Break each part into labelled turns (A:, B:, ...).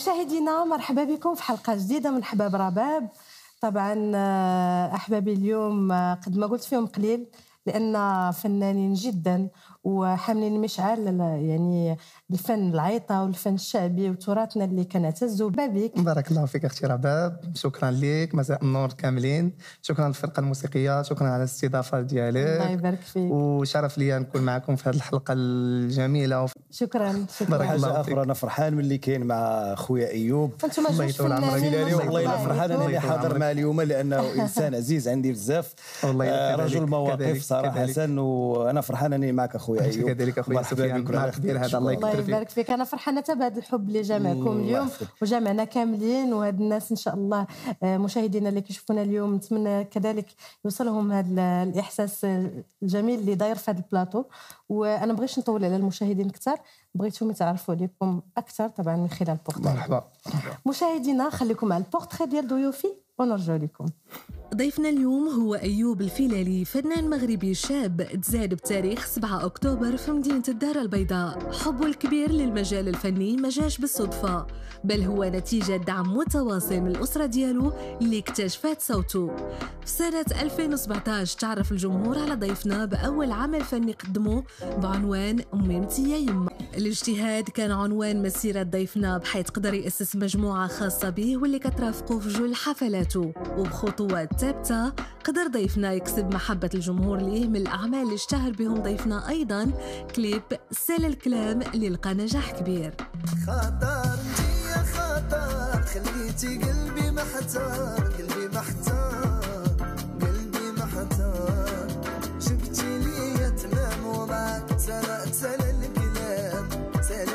A: مشاهدينا مرحبا بكم في حلقة جديدة من حباب رباب. طبعا أحبابي اليوم قد ما قلت فيهم قليل لأن فنانين جدا وحاملين مشعل يعني الفن العيطة والفن الشعبي وتراثنا اللي كنعتزوا بابيك.
B: بارك الله فيك اختي رباب، شكرا لك، مساء النور كاملين، شكرا للفرقه الموسيقيه، شكرا على الاستضافه ديالك.
A: الله يبارك فيك
B: وشرف لي نكون معكم في هذه الحلقه الجميله.
A: شكرا
B: بارك الله
C: حاجه
B: فيك.
C: اخرى انا فرحان ملي كاين مع خويا ايوب.
A: انتم
B: الله
A: جوج
B: يطول عمرك.
A: فنانين
C: والله الا فرحان
B: الله
C: انني
B: يطول
C: حاضر
B: عمرك.
C: مع اليوم لانه انسان عزيز عندي بزاف. رجل مواقف صراحه حسن، وانا فرحان اني معك اخويا ايوب.
B: كذلك اخويا سفيان، نهار كبير هذا. الله
A: الله يبارك فيك. انا فرحانه حتى بهذا الحب اللي جمعكم اليوم وجمعنا كاملين، وهاد الناس ان شاء الله مشاهدينا اللي كيشوفونا اليوم نتمنى كذلك يوصلهم هذا الاحساس الجميل اللي داير في هذا البلاطو. وانا بغيتش نطول على المشاهدين اكثر، بغيتهم يتعرفوا عليكم اكثر طبعا من خلال البورتري.
B: مرحبا
A: مشاهدينا خليكم مع البورتري ديال ضيوفي ونرجع لكم.
D: ضيفنا اليوم هو أيوب الفيلالي، فنان مغربي شاب تزاد بتاريخ 7 أكتوبر في مدينة الدار البيضاء. حبه الكبير للمجال الفني ما جاش بالصدفة، بل هو نتيجة دعم متواصل من الأسرة ديالو اللي اكتشفت صوته. في سنة 2017 تعرف الجمهور على ضيفنا بأول عمل فني قدمه بعنوان أمي متيا يما. الاجتهاد كان عنوان مسيرة ضيفنا، بحيث قدر يأسس مجموعة خاصة به واللي كترافقه في جل حفلاته. وبخطوات ثابتة قدر ضيفنا يكسب محبة الجمهور ليه من الأعمال اللي اشتهر بهم ضيفنا أيضا كليب سال الكلام اللي لقى نجاح كبير.
E: خطر انتي يا خطر خليتي قلبي محتار، قلبي محتار، قلبي محتار، شفتي لي تمام ومعك سال الكلام، سال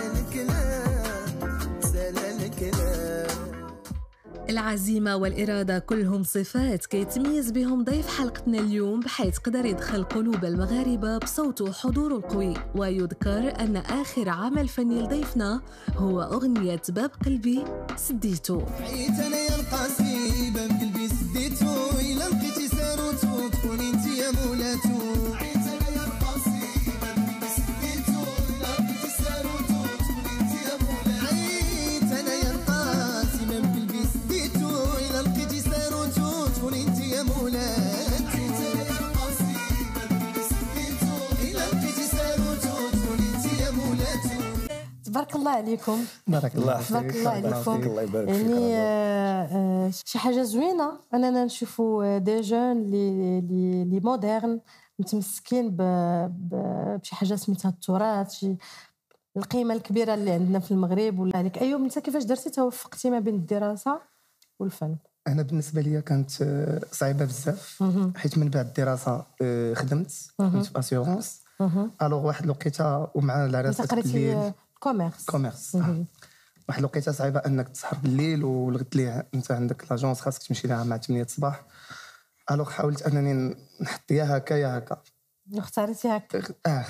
E: الكلام، سال الكلام.
D: العزيمة والإرادة كلهم صفات كيتميز بهم ضيف حلقتنا اليوم، بحيث قدر يدخل قلوب المغاربة بصوته وحضوره القوي. ويذكر أن آخر عمل فني لضيفنا هو أغنية باب قلبي سديتو.
E: عيت أنا يا القاسي باب قلبي سديتو، إلا لقيتي ساروتو تكوني انتي يا مولاتو. عيت أنا يا القاسي باب قلبي سديتو، إلا لقيتي ساروتو تكوني انتي يا مولاتو. عيت أنا يا القاسي باب قلبي سديتو، إلا لقيتي ساروتو تكوني انتي يا مولاتو. عيت أنا يا القاسي باب قلبي سديتو، إلا لقيتي ساروتو تكوني انتي يا مولاتو.
A: تبارك الله عليكم.
B: بارك الله فيك.
A: تبارك الله عليكم.
C: الله يبارك فيك.
A: يعني شي حاجه زوينه اننا نشوفوا دي جون لي مودرن متمسكين بشي حاجه سميتها التراث، شي القيمه الكبيره اللي عندنا في المغرب. ولا عليك ايوب، انت كيفاش درتي توفقتي ما بين الدراسه والفن؟
B: انا بالنسبه لي كانت صعيبه بزاف، حيت من بعد الدراسه خدمت، كنت في اسيورونس. الوغ واحد الوقيته ومع العراس
A: انت قريتي كوميرس.
B: واحد الوقيته صعيبه انك تسهر بالليل، ولغت لي انت عندك لاجونس خاصك تمشي لها مع 8 الصباح. الوغ حاولت انني نحط يا هكا يا هكا،
A: اختاريتي هكا.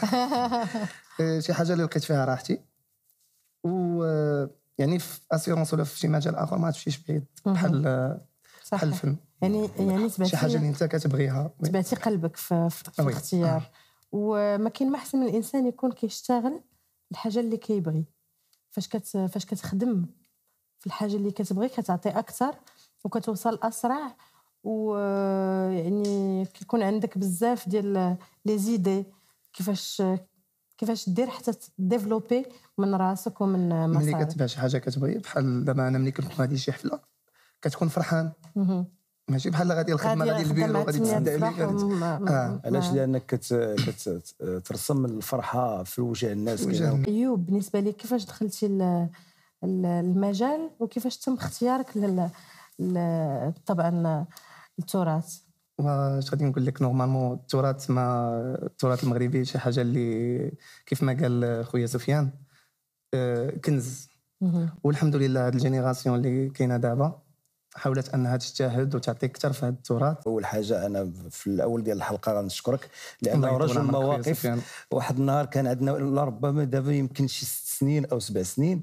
B: شي حاجه اللي لقيت فيها راحتي. و يعني في اسيورونس ولا في شي مجال اخر ما تمشيش بعيد بحال الفن.
A: يعني تبعتي
B: شي حاجه اللي انت كتبغيها،
A: تبعتي قلبك في الاختيار. وما كاين ما احسن من الانسان يكون كيشتغل الحاجه اللي كيبغي. فاش كتخدم في الحاجه اللي كتبغي كتعطي اكثر وكتوصل اسرع، ويعني كيكون عندك بزاف ديال لي زيدي كيفاش دير حتى ديفلوبي من راسك ومن مصارك.
B: ملي كتبع شي حاجه كتبغي، بحال دابا انا ملي كنكون غادي شي حفله كتكون فرحان، ماشي بحال غادي الخدمه غادي البيرو غادي تسد عليك.
C: علاش؟ لانك كترسم الفرحه في وجه الناس.
A: ايوب، بالنسبه لي كيفاش دخلتي المجال وكيفاش تم اختيارك طبعا التراث؟
B: واش غادي نقول لك، نورمالمون التراث المغربي شي حاجه اللي كيف ما قال خويا سفيان كنز. والحمد لله هاد الجينيراسيون اللي كاينه دابا حاولت انها تجتهد وتعطي اكثر في هذا التراث.
C: اول حاجه انا في الاول ديال الحلقه غنشكرك لانه رجل مواقف. واحد النهار كان عندنا ربما دابا يمكن شي 6 سنين او 7 سنين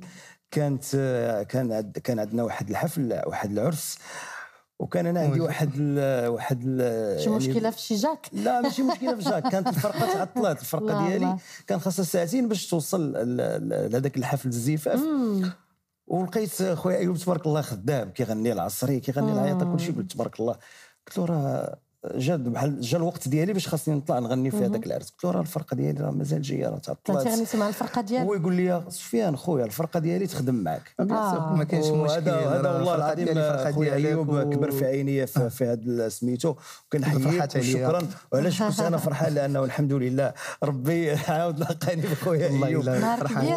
C: كان عندنا واحد الحفل، واحد العرس، وكان انا عندي واحد
A: شي مشكله في شي جاك.
C: لا ماشي مشكله في جاك، كانت الفرقه تعطلات. الفرقه ديالي كان خاصها ساعتين باش توصل لهذاك الحفل الزفاف. ولقيت خويا ايوب تبارك الله خدام كيغني العصري كيغني العياطه كلشي، قلت تبارك الله. قلت له راه جا الوقت ديالي باش خاصني نطلع نغني في هذاك العرس. قلت له راه الفرقه ديالي راه مازال جايه، راه تعطلات.
A: تغني مع الفرقه ديالك؟
C: هو يقول لي سفيان خويا الفرقه ديالي تخدم معك.
B: ما كاينش مشكل.
C: هذا والله العظيم خويا ايوب كبر في عيني في هذا سميتو، وكنحييك وشكرا. وعلاش كنت انا فرحان لانه الحمد لله ربي عاود لقاني بخويا ايوب.
A: فرحان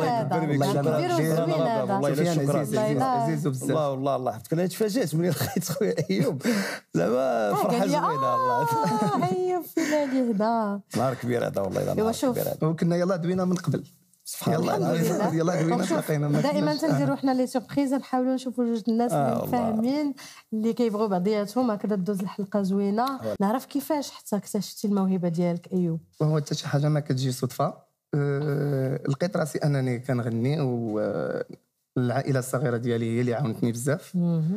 C: عزيز بزاف والله الله يحفظك. انا تفاجات ملي لقيت خويا ايوب، زعما فرحه زوينه الله.
A: ايوب فيلالي هدا
C: نهار كبير هذا والله.
A: ايوا شوف
B: وكنا يلا دوينا من قبل
C: سبحان الله.
B: يلا دوينا تلاقينا.
A: دائما تنديروا حنا لي سوربريز، نحاولوا نشوفوا جوج الناس اللي فاهمين اللي كيبغوا بعضياتهم، هكذا دوز الحلقه زوينه. نعرف كيفاش حتى اكتشفتي الموهبه ديالك ايوب؟
B: وهو حتى شي حاجه ما كتجي صدفه. لقيت راسي انني كنغني، والعائله الصغيره ديالي هي اللي عاونتني بزاف.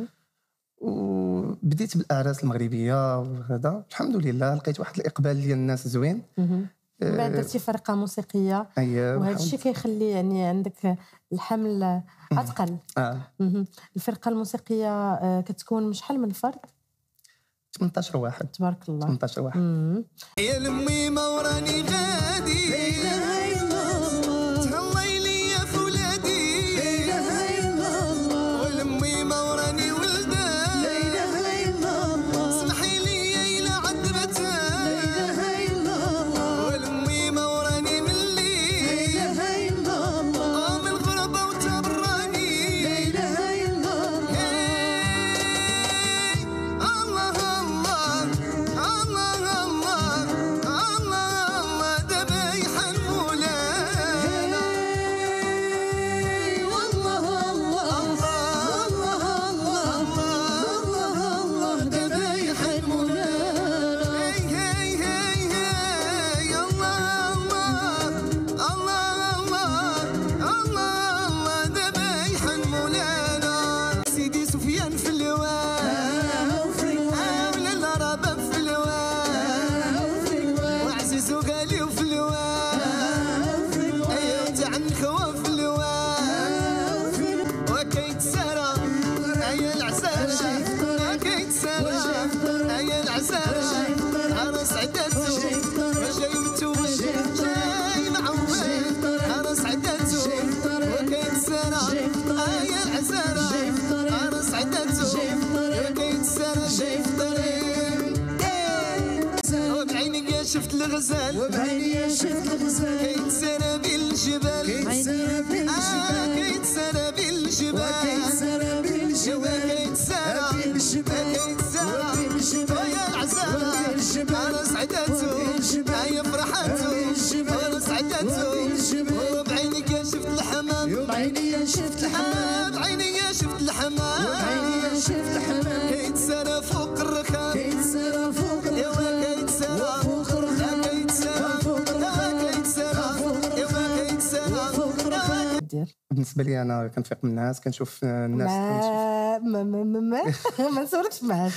B: وبديت بالاعراس المغربيه وهذا، الحمد لله لقيت واحد الاقبال ديال الناس زوين.
A: من بعد درتي فرقه موسيقيه، وهذا الشيء كيخلي يعني عندك الحمل اثقل. الفرقه الموسيقيه كتكون من شحال من فرد؟
B: 18 واحد
A: تبارك الله.
B: 18 واحد.
E: يا لمي ما وراني غادي، لا اله الا الله، تهلاي لي يا فولادي، لا اله الا الله، ولمي ما وراني ولدان، لا اله الا الله، سمحي لي الى عذبتها، لا اله الا الله، ولمي ما وراني ملي، لا اله الا الله، من الغربه وتبراني، لا اله الا الله. الله الله الله الله الله دابا يحنمونا، والله الله الله الله الله دابا يحنمونا، هي هي هي الله الله الله الله دابا يحنمونا. سيدي سفيان في اللواء، ولا الرباب في اللواء، وعزيز وغالي وفي اللواء، ايوا تاع النخوه في اللواء، وكيتسارى ايا العسارة، وكيتسارى ايا العسارة، عرس عداتو جاي متوج جاي معوج، عرس عداتو وكيتسارى ايا العسارة، عرس عداتو وكيتسارى جاي في طريق، وبعيني شفت الغزال، وبعيني شفت الغزال، كيتسارى بالجبال، كيتسارى بالجبال، كيتسارى بالجبال، كيتسارى بالجبال، كيتسارى بالجبال، كيتسارى ويا العسارة، عرس عداتو هيا فرحاتو، عرس عداتو، وبعيني شفت الحمام، وبعيني شفت الحمام، بعيني شفت الحمام، وبعيني شفت الحمام، كيتسارى فوق الرخام، كيتسارى فوق الرخام، كيتسارى فوق الرخام، كيتسارى فوق الرخام، كيتسارى فوق الرخام.
B: بالنسبه لي انا كنفيق من الناس، كنشوف الناس
A: ما نسولكش معاك.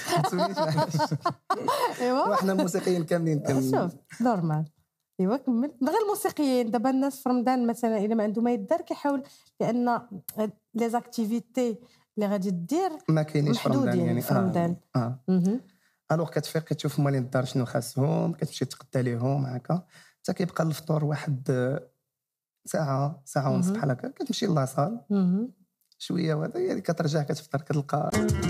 A: ايوا
B: وحنا الموسيقيين كاملين
A: شوف نورمال. ايوا كمل. غير الموسيقيين دابا الناس في رمضان مثلا الا ما عنده ما يدار كيحاول، لان لي زاكتيفيتي اللي غادي دير
B: ما كاينينش في رمضان يعني
A: في رمضان.
B: الوغ كتفيق كتشوف مالين الدار شنو خاصهم، كتمشي تقدا ليهم هكا حتى كيبقى الفطور واحد ساعه ونص بحال هكا، كتمشي لاصال شويه وهذا يعني كترجع كتفطر كتلقى.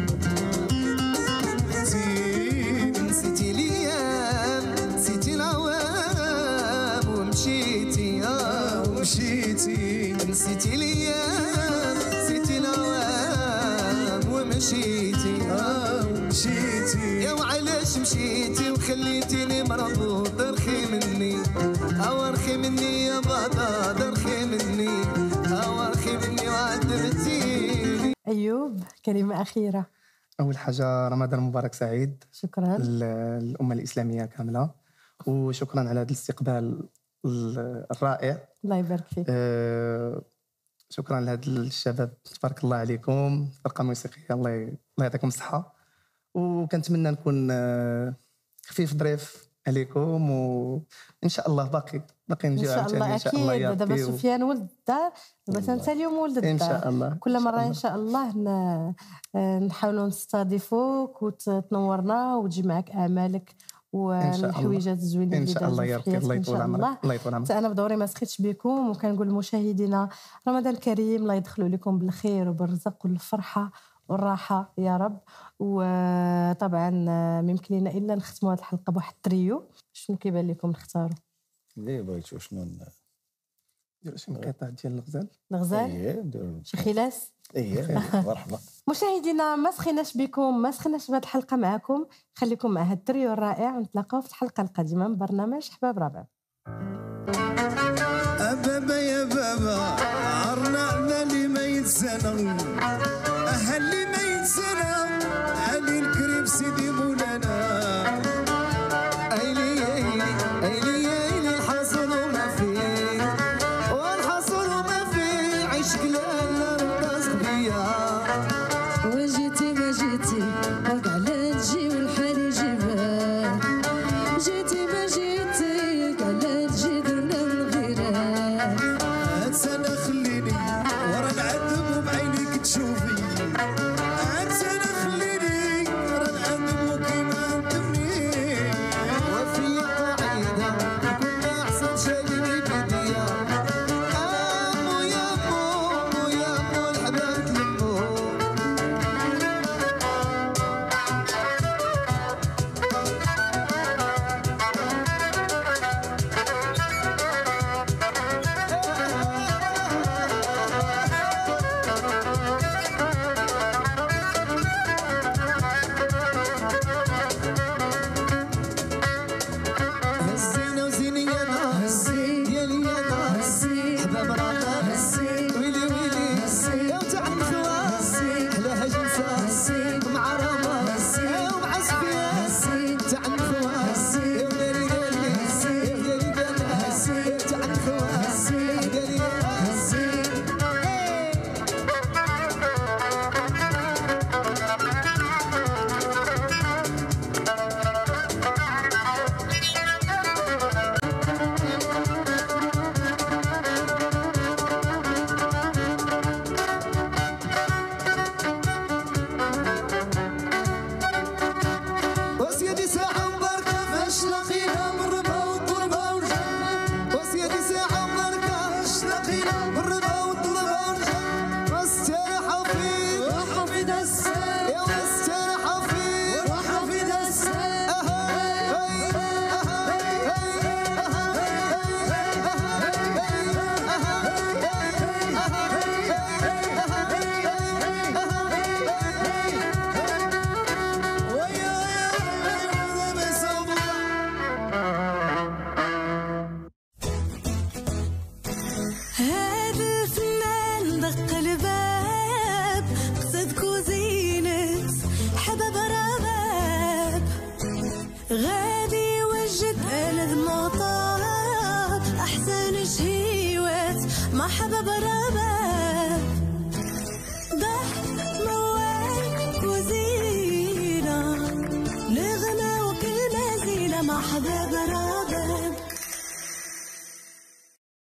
E: نسيتي الايام نسيتي العوام ومشيتي ومشيتي، نسيتي الايام نسيتي العوام ومشيتي ومشيتي، يا وعلاش مشيتي وخليتيني مربوط، رخي مني رخي مني يا بابا، رخي مني رخي مني وعذبتيني.
A: ايوب كلمه اخيره.
B: اول حاجه رمضان مبارك سعيد.
A: شكرا
B: للامه الاسلاميه كامله، وشكرا على هذا الاستقبال الرائع.
A: الله يبارك فيك.
B: شكرا لهذا الشباب، تبارك الله عليكم، فرقه موسيقيه الله يعطيكم الصحه، وكنتمنى نكون خفيف ظريف عليكم، وان شاء الله باقي باقي نجي
A: ان شاء الله.
B: ان شاء الله يا
A: اكيد دابا سفيان ولد الدار، دابا انت اليوم ولد الدار
B: ان شاء الله.
A: كل مره ان شاء الله نحاولوا نستضيفوك وتنورنا وتجي معك اعمالك والحويجات الزوينين
B: ان شاء الله يا ربي. الله يطول عمرك. الله يطول عمرك.
A: انا بدوري ما سخيتش بكم، وكنقول لمشاهدينا رمضان كريم، الله يدخلوا لكم بالخير وبالرزق والفرحه والراحه يا رب. وطبعا ما يمكن لنا الا نختموا هذه الحلقه بواحد التريو. شنو كيبان لكم نختاروا؟
C: اللي بغيتو شنو
B: نديروا شي مقطع ديال الغزال.
A: الغزال شي خلاص.
C: مرحبا.
A: مشاهدينا ما سخيناش بكم، ما سخيناش بهذه الحلقه معكم، خليكم مع هذا التريو الرائع ونتلاقاو في الحلقه القادمه من برنامج حباب رابع.
E: بابا يا بابا عرنا اللي ما يتسنى، اللي ما يتسنى علي الكريم سيدي مولانا. ايلي ايلي ايلي ايلي الحصل وما فيه، والحصل وما فيه عشق لا رضاك بيا.
F: وجيتي ما جيتي وقع لا تجي والحال يجيبها، جيتي ما جيتي وقع لا تجي درنا من غيرها.
E: أنا خليني ورا نعذب وبعينيك تشوفي، أنا خليني ورا نعذب وكيما نتمني. وفي قاعدة كنا أحسن شايلني بيديا، أمو يا أمو يا أمو الحباب تلمو. هزينا وزيني انا هزي ديالي انا هزي حباب رابع هزي ويلي ويلي هزي يا تعم خلاص حلاها جلسه هزي مع رابع هزي ومع صفيه هزي تعم خلاص يا وداري قالي هزي يا وداري قالي هزي تعم خلاص داري هزي. وسيدي ساعة مباركة فاش لقينا من ربا والطلبة والجنة. وسيدي ساعة مباركة فاش لقينا من ربا والطلبة والجنة. واستراحة فيك وحفظ السر يا واستراحة فيك وحفظ السر.
F: هذا الفنان دق الباب قصد كوزينة حباب رباب، غادي وجد ألذ مطاب أحسن شهيوات مع حباب رباب. ضحك موال كوزينة لغنا وكل مزينة مع حباب رباب.